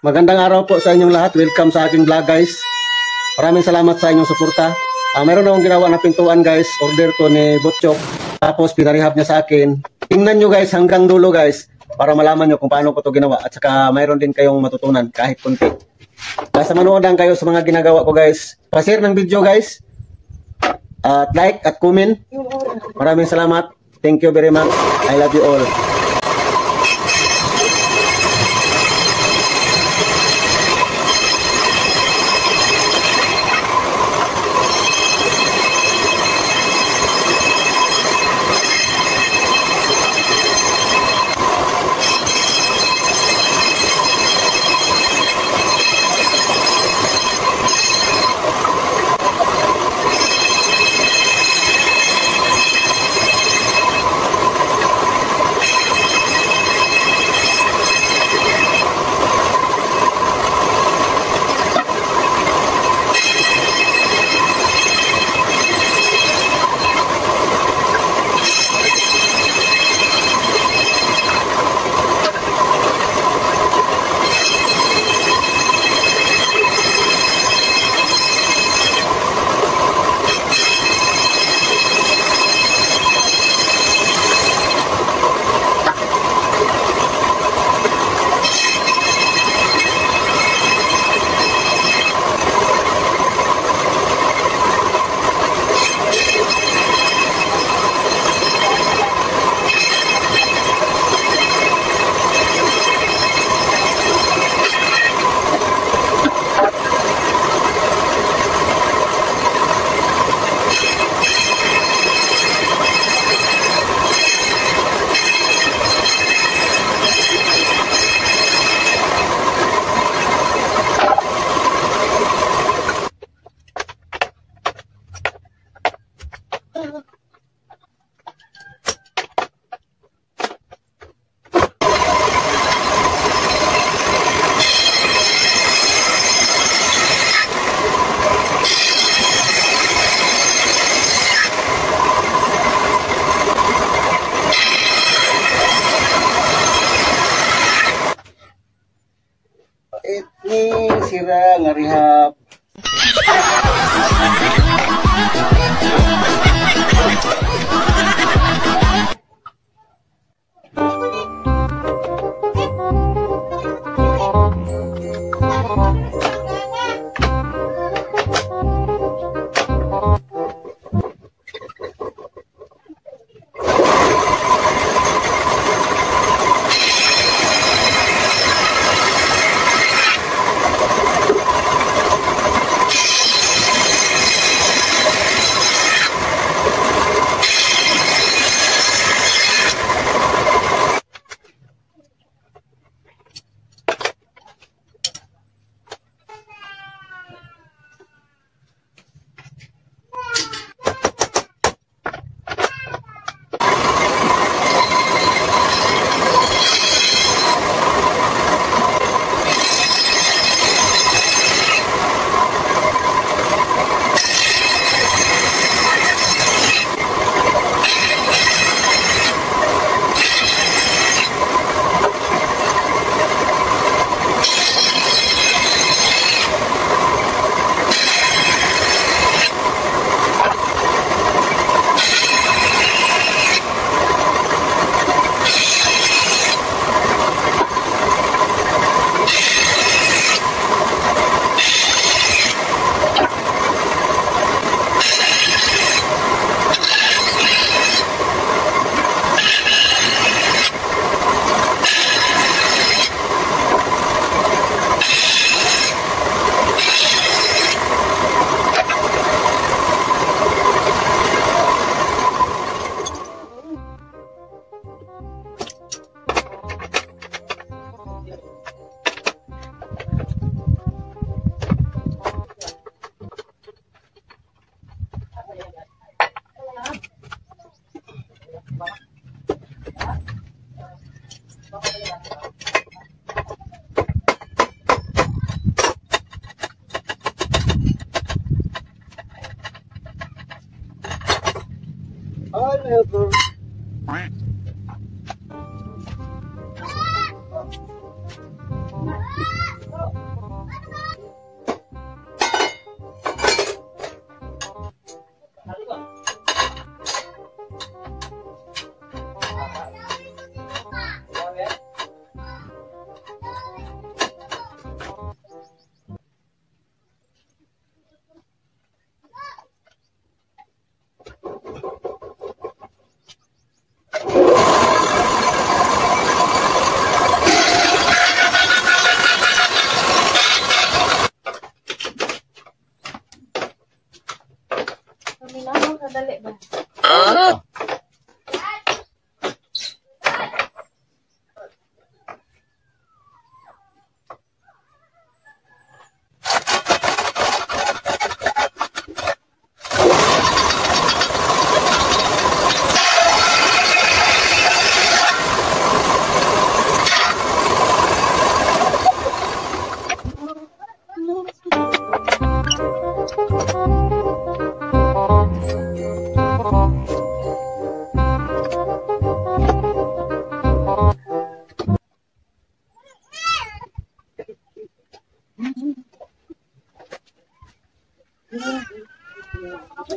Magandang araw po sa inyong lahat. Welcome sa aking vlog guys. Maraming salamat sa inyong suporta. Meron akong ginawa na pintuan guys. Order to ni Butchok. Tapos pinarehab niya sa akin. Tingnan nyo guys hanggang dulo guys. Para malaman nyo kung paano ko to ginawa. At saka mayroon din kayong matutunan kahit konti. Basta manood lang kayo sa mga ginagawa ko guys. Pa-share ng video guys. At like at comment. Maraming salamat. Thank you very much. I love you all. Ini sira ngarihap.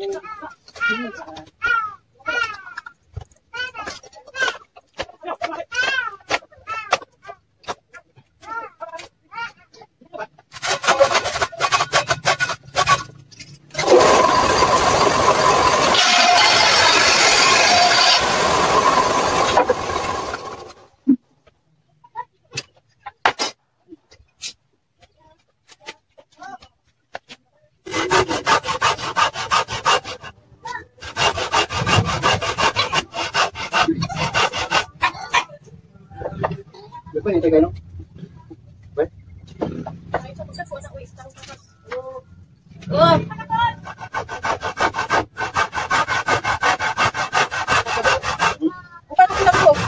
Apa yang tegak no? Baik. Oh. Bukan bilang ko.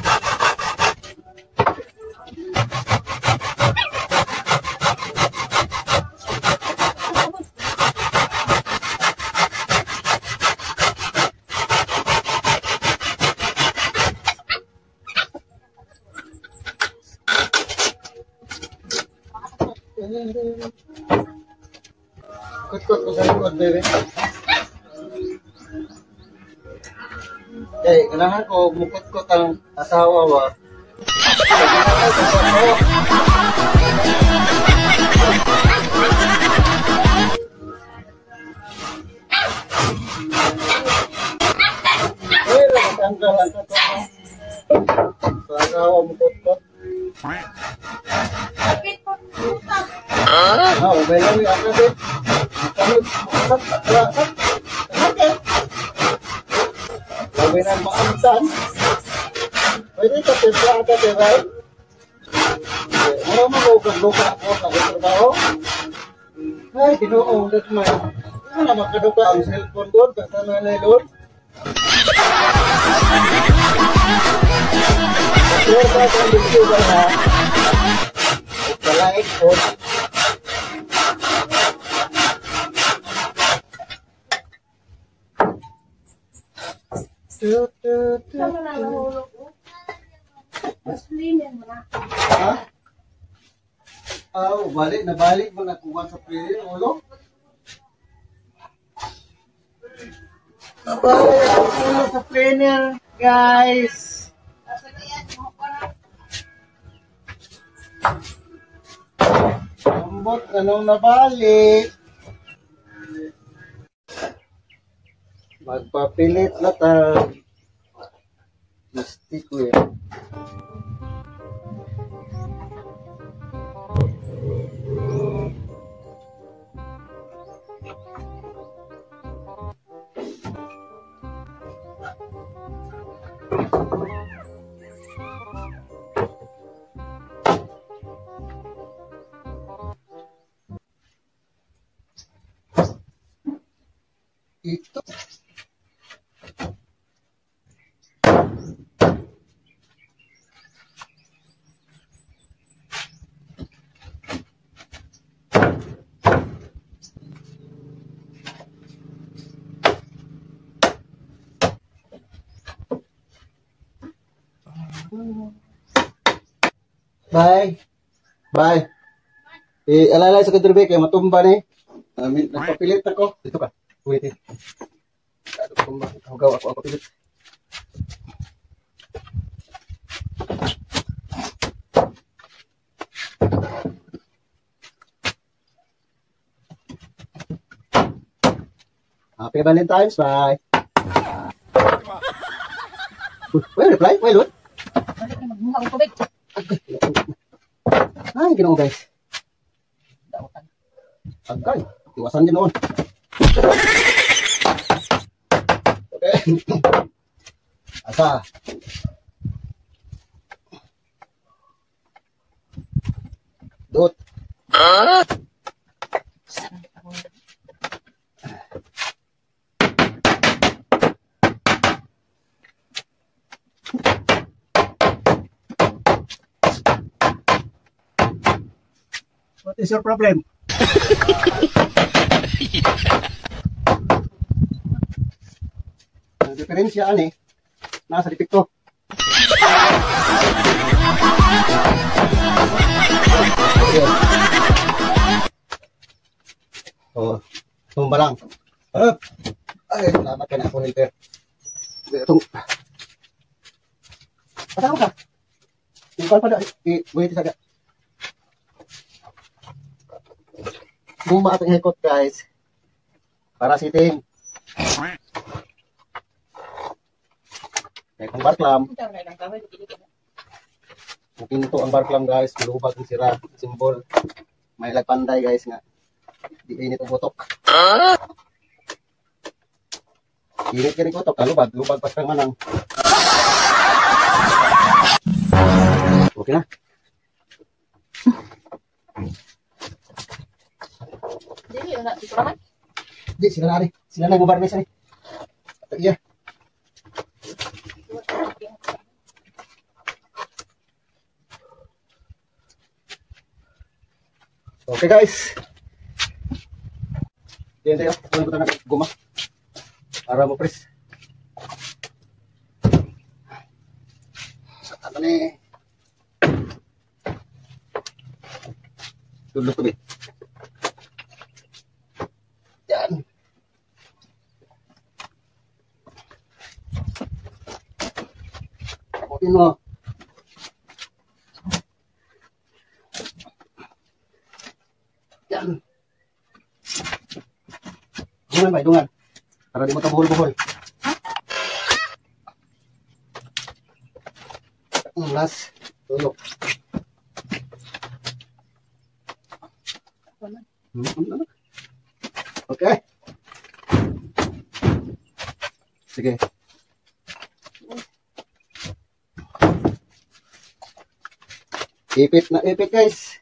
Kot-kot ko sa likod, baby. Okay, ganahan ko mukot-kot ang asawa wa. Pero matanggal ang totoo. Sa asawa mukot-kot. Ubay lang yung ano din. Sabi na maamtan. Pwede ka timpla ka, diba? Ano mo luka ako sa trabaho? Ay, ginoong gagmay. Ano na makaduka ang cellphone doon? Kasama na doon? Sure ka sa YouTuber ha? Like po. Sama na nahulog. Mas linen mo na. Ha? Balik mo na kuha sa pili, ulo. Nabalik ang ulo sa trainer, guys. Ambot, anong nabalik? Magpapilit na ta. Gusti ko yan. Ito. Bye. Bye. Alalay sa kadurbe kay matumba ni. Nagpapilit ako. Dito ka. Wait. Ako pilit. Happy Valentine's, bye. Wait, reply? Wait, look. Magmumang tubig. Ay, ginawa guys. Agay, iwasan din noon. Okay. Asa. Dot. What is your problem? Ang diferensya ani nasa dipik ko. Okay. Oh, tumba lang. Up. Ay, salamat ka na ako, Nilper. Itong... Patang ka? Tingkal pa na. Wait, saga. Buma atong hikot, guys. Para siting. Kaya kung barklam, pinto ang barklam, guys. Malubag ang sira. Simbol. May lagpanday, guys, nga. Di init ang butok. Init ka rin butok. Lubag. Lubag pa kang manang. Okay na. Di, sila na rin. Sila na yung barnes rin. Iya. Okay, guys. Yan tayo. Kunin ko na guma. Para mo, pres. Ano ni? Tulog ko, yan. Kamutin mo. Yan. Dungan ba? Dungan. Para di mo ito buhol-buhol. Last. Tulog. Okay. Sige. Ipit na ipit, guys.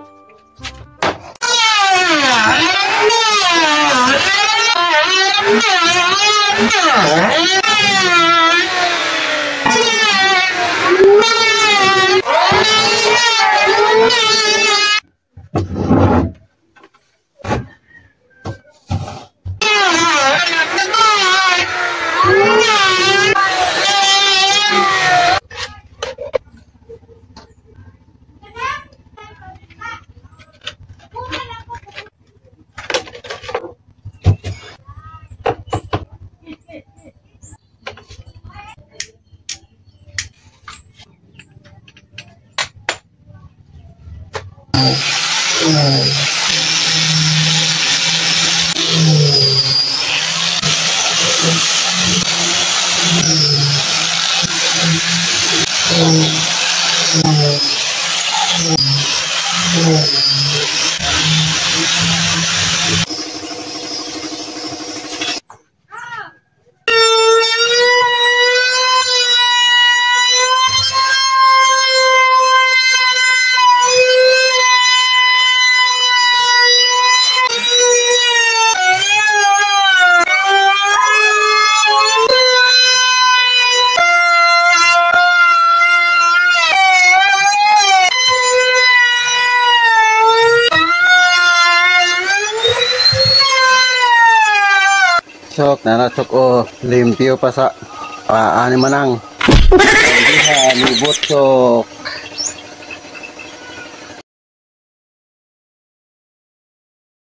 Sok, nanasok o limpyo pa sa paani manang. Hindi ha, lubot sok.